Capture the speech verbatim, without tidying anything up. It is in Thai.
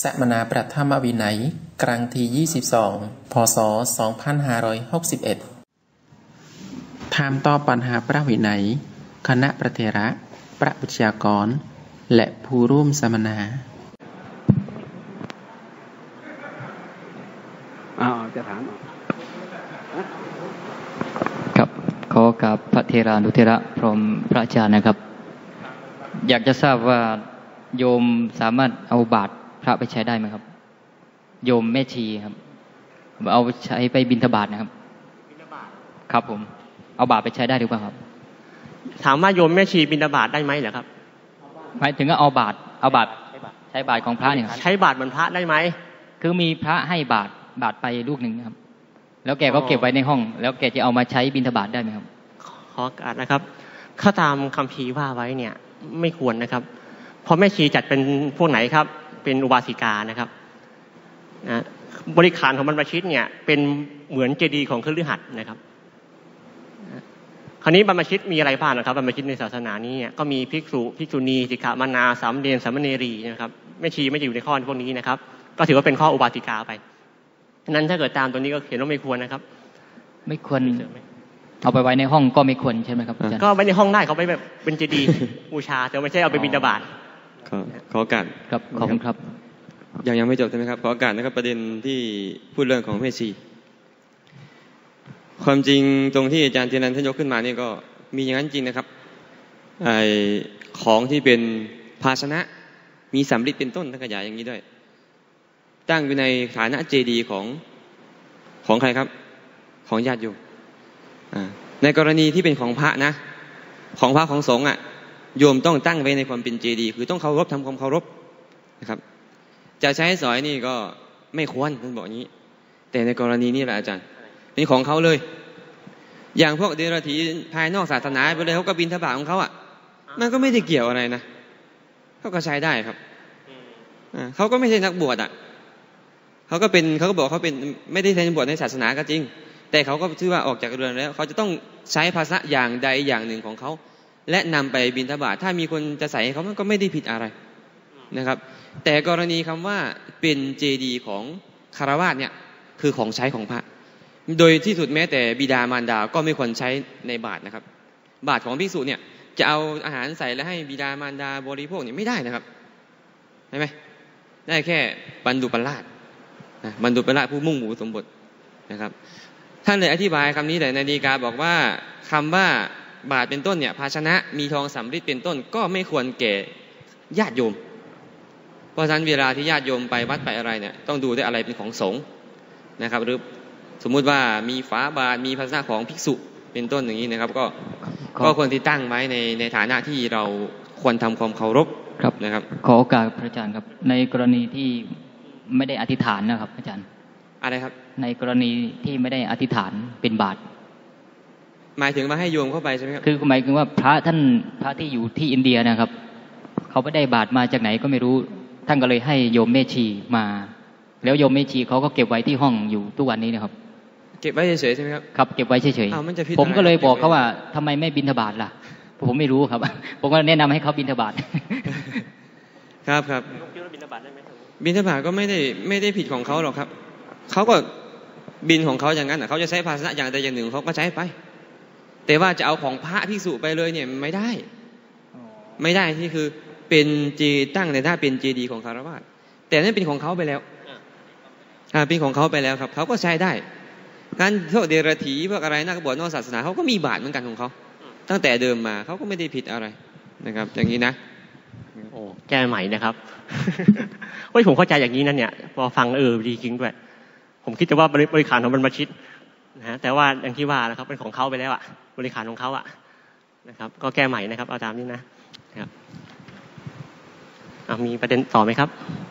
สัมมนาพระธรรมวินัยครั้งที่ยี่สิบสองพ.ศ. สองพันห้าร้อยหกสิบเอ็ดถามตอบปัญหาพระวินัยคณะพระเถระพระวิทยากรและผู้ร่วมสัมมนาอ้าวจะถามครับขอกับพระเถรานุเถระพร้อมพระอาจารย์นะครับอยากจะทราบว่าโยมสามารถเอาบาตรพระไปใช้ได้ไหมครับโยมแม่ชีครับเอาใช้ไปบิณฑบาตนะครับครับผมเอาบาตรไปใช้ได้หรือเปล่าครับถามว่าโยมแม่ชีบิณฑบาตได้ไหมเหรอครับหมายถึงว่าเอาบาตรเอาบาตรใช้บาตรของพระเนี่ยครับใช้บาตรเหมือนพระได้ไหมคือมีพระให้บาตรบาตรไปลูกหนึ่งครับแล้วแกก็เก็บไว้ในห้องแล้วแกจะเอามาใช้บิณฑบาตได้ไหมครับขอการนะครับถ้าตามคัมภีร์ว่าไว้เนี่ยไม่ควรนะครับเพราะแม่ชีจัดเป็นพวกไหนครับเป็นอุบาสิกานะครับนะบริขารของบรรพชิตเนี่ยเป็นเหมือนเจดีย์ของคฤหัสถ์นะครับคราวนี้บรรพชิตมีอะไรบ้างนะครับบรรพชิตในศาสนานี้เนี่ยก็มีภิกษุภิกษุณีสิกขามานาสามเณรสามเณรีนะครับแม่ชีไม่อยู่ในข้อพวกนี้นะครับก็ถือว่าเป็นข้ออุบาสิกาไปฉะนั้นถ้าเกิดตามตัวนี้ก็เขียนว่าไม่ควรนะครับไม่ควรเอาไปไว้ในห้องก็ไม่ควรใช่ไหมครับอาจารย์ก็ไว้ในห้องได้เขาไปแบบเป็นเจดีย์บูชาแต่ไม่ใช่เอาไปบิณฑบาตขอขอโอกาสครับขอบคุณครับยังยังไม่จบใช่ไหมครับขอโอกาสนะครับประเด็นที่พูดเรื่องของแม่ชีความจริงตรงที่อาจารย์เทียนันท่านยกขึ้นมานี่ก็มีอย่างนั้นจริงนะครับไอของที่เป็นภาชนะมีสำริดเป็นต้นท่านขยายอย่างนี้ด้วยตั้งอยู่ในฐานะเจดีย์ของของใครครับของญาติโยมในกรณีที่เป็นของพระนะของพระของสงฆ์อ่ะโยมต้องตั้งไว้ในความเป็นเจดีย์คือต้องเคารพทำความเคารพนะครับจะใช้สอยนี่ก็ไม่ควรท่านบอกอย่างนี้แต่ในกรณีนี้แหละอาจารย์เป็นของเขาเลยอย่างพวกเดรัจฉีภายนอกศาสนาไปเลยเขาก็บิณฑบาตของเขาอ่ะมันก็ไม่ได้เกี่ยวอะไรนะเขาก็ใช้ได้ครับเขาก็ไม่ใช่นักบวชอ่ะเขาก็เป็นเขาก็บอกเขาเป็นไม่ได้ใช้บวชในศาสนาก็จริงแต่เขาก็ชื่อว่าออกจากเรือนแล้วเขาจะต้องใช้ภาษาอย่างใดอย่างหนึ่งของเขาและนำไปบิณฑบาตถ้ามีคนจะใส่เขามันก็ไม่ได้ผิดอะไรนะครับแต่กรณีคำว่าเป็นเจดีย์ของคฤหัสถ์เนี่ยคือของใช้ของพระโดยที่สุดแม้แต่บิดามารดาก็ไม่ควรใช้ในบาตรนะครับบาตรของภิกษุเนี่ยจะเอาอาหารใส่แล้วให้บิดามารดาบริโภคเนี่ยไม่ได้นะครับใช่ไหมได้แค่บรรดุปราชบรรดุปราชผู้มุ่งหมู่สมบทนะครับท่านเลยอธิบายคำนี้แต่ในฎีกาบอกว่าคำว่าบาตรเป็นต้นเนี่ยภาชนะมีทองสำริดเป็นต้นก็ไม่ควรแก่ญาติโยมเพราะฉะนั้นเวลาที่ญาติโยมไปวัดไปอะไรเนี่ยต้องดูได้อะไรเป็นของสงฆ์นะครับหรือสมมุติว่ามีฝาบาตรมีภาชนะของภิกษุเป็นต้นอย่างนี้นะครับก็ก็ควรที่ตั้งไว้ในในฐานะที่เราควรทำความเคารพครับนะครับขอโอกาสพระอาจารย์ครับในกรณีที่ไม่ได้อธิษฐานนะครับอาจารย์อะไรครับในกรณีที่ไม่ได้อธิษฐานเป็นบาตรหมายถึงมาให้โยมเข้าไปใช่ไหมครับคือหมายถึงว่าพระท่านพระที่อยู่ที่อินเดียนะครับเขาไม่ได้บาตรมาจากไหนก็ไม่รู้ท่านก็เลยให้โยมแม่ชีมาแล้วโยมแม่ชีเขาก็เก็บไว้ที่ห้องอยู่ทุกวันนี้นะครับเก็บไว้เฉยๆใช่ไหมครับครับเก็บไว้เฉยๆผมก็เลยบอกเขาว่าทำไมไม่บิณฑบาตล่ะผมไม่รู้ครับผมก็แนะนำให้เขาบิณฑบาตครับครับบิณฑบาตก็ไม่ได้ไม่ได้ผิดของเขาหรอกครับเขาก็บินของเขาอย่างนั้นเขาจะใช้ภาชนะอย่างใดอย่างหนึ่งเขาก็ใช้ไปแต่ว่าจะเอาของพระภิกษุไปเลยเนี่ยไม่ได้ไม่ได้ที่คือเป็นเจตั้งในหน้าเป็นเจดีย์ของคฤหัสถ์แต่นั่นเป็นของเขาไปแล้วอ่าเป็นของเขาไปแล้วครับเขาก็ใช้ได้งั้นพวกเดรัจฉีพวกอะไรนักบวชนอกศาสนาเขาก็มีบาตรเหมือนกันของเขาตั้งแต่เดิมมาเขาก็ไม่ได้ผิดอะไรนะครับอย่างนี้นะโอ้แก้ใหม่นะครับเฮ้ยผมเข้าใจอย่างนี้นั่นเนี่ยพอฟังเออดีจริงด้วยผมคิดว่าบริขารของบรรพชิตนะฮะแต่ว่าอย่างที่ว่านะครับเป็นของเขาไปแล้วอ่ะบริขารของเขาอ่ะนะครับก็แก้ใหม่นะครับเอาตามนี้นะครับมีประเด็นต่อไหมครับ